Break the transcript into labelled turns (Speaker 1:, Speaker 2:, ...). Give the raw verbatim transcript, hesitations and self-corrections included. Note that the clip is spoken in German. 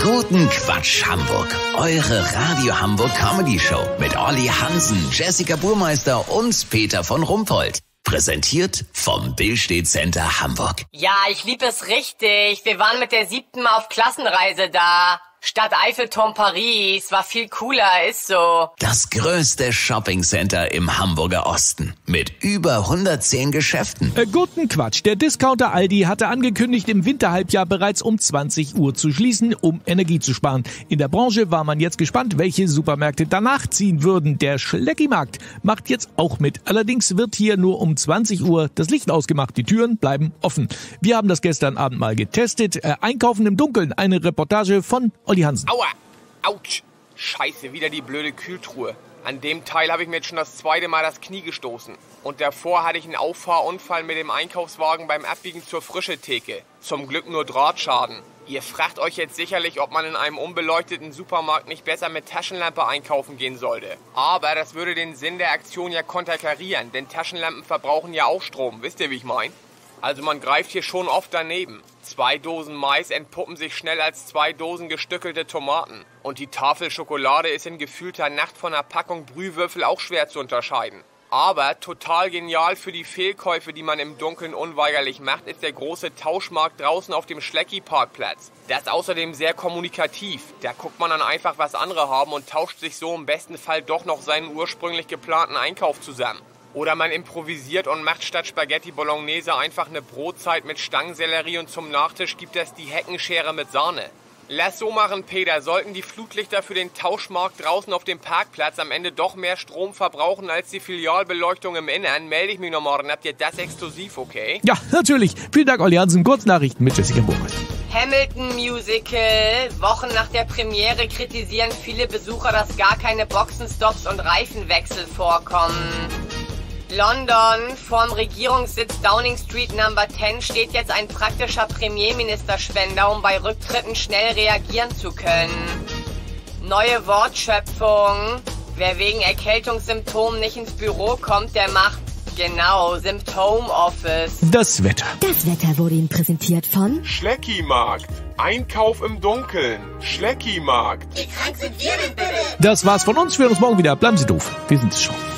Speaker 1: Guten Quatsch Hamburg, eure Radio Hamburg Comedy Show mit Olli Hansen, Jessica Burmeister und Peter von Rumpold. Präsentiert vom Billstedt Center Hamburg.
Speaker 2: Ja, ich lieb es richtig. Wir waren mit der siebten Mal auf Klassenreise da. Stadt Eiffelturm Paris, war viel cooler, ist so.
Speaker 1: Das größte Shoppingcenter im Hamburger Osten mit über hundertzehn Geschäften.
Speaker 3: Äh, guten Quatsch. Der Discounter Aldi hatte angekündigt, im Winterhalbjahr bereits um zwanzig Uhr zu schließen, um Energie zu sparen. In der Branche war man jetzt gespannt, welche Supermärkte danach ziehen würden. Der Schleckimarkt macht jetzt auch mit. Allerdings wird hier nur um zwanzig Uhr das Licht ausgemacht. Die Türen bleiben offen. Wir haben das gestern Abend mal getestet. Äh, Einkaufen im Dunkeln. Eine Reportage von Olli Hansen.
Speaker 4: Aua! Autsch! Scheiße, wieder die blöde Kühltruhe. An dem Teil habe ich mir jetzt schon das zweite Mal das Knie gestoßen. Und davor hatte ich einen Auffahrunfall mit dem Einkaufswagen beim Abbiegen zur Frischetheke. Zum Glück nur Drahtschaden. Ihr fragt euch jetzt sicherlich, ob man in einem unbeleuchteten Supermarkt nicht besser mit Taschenlampe einkaufen gehen sollte. Aber das würde den Sinn der Aktion ja konterkarieren, denn Taschenlampen verbrauchen ja auch Strom. Wisst ihr, wie ich meine? Also man greift hier schon oft daneben. Zwei Dosen Mais entpuppen sich schnell als zwei Dosen gestückelte Tomaten. Und die Tafel Schokolade ist in gefühlter Nacht von einer Packung Brühwürfel auch schwer zu unterscheiden. Aber total genial für die Fehlkäufe, die man im Dunkeln unweigerlich macht, ist der große Tauschmarkt draußen auf dem Schlecki-Parkplatz. Das ist außerdem sehr kommunikativ. Da guckt man dann einfach, was andere haben und tauscht sich so im besten Fall doch noch seinen ursprünglich geplanten Einkauf zusammen. Oder man improvisiert und macht statt Spaghetti Bolognese einfach eine Brotzeit mit Stangensellerie und zum Nachtisch gibt es die Heckenschere mit Sahne. Lass so machen, Peter. Sollten die Flutlichter für den Tauschmarkt draußen auf dem Parkplatz am Ende doch mehr Strom verbrauchen als die Filialbeleuchtung im Innern, melde ich mich noch morgen. Habt ihr das exklusiv, okay?
Speaker 3: Ja, natürlich. Vielen Dank, Olli Hansen. Kurznachrichten mit Jessica Burmeister.
Speaker 2: Hamilton Musical. Wochen nach der Premiere kritisieren viele Besucher, dass gar keine Boxenstops und Reifenwechsel vorkommen. London, vorm Regierungssitz Downing Street Number zehn steht jetzt ein praktischer Premierministerspender, um bei Rücktritten schnell reagieren zu können. Neue Wortschöpfung. Wer wegen Erkältungssymptomen nicht ins Büro kommt, der macht, genau, Symptom-Office.
Speaker 3: Das Wetter.
Speaker 5: Das Wetter wurde Ihnen präsentiert von
Speaker 4: Schleckimarkt. Einkauf im Dunkeln. Schleckimarkt.
Speaker 5: Wie krank sind wir denn bitte?
Speaker 3: Das war's von uns. Wir hören uns morgen wieder. Bleiben Sie doof. Wir sind's schon.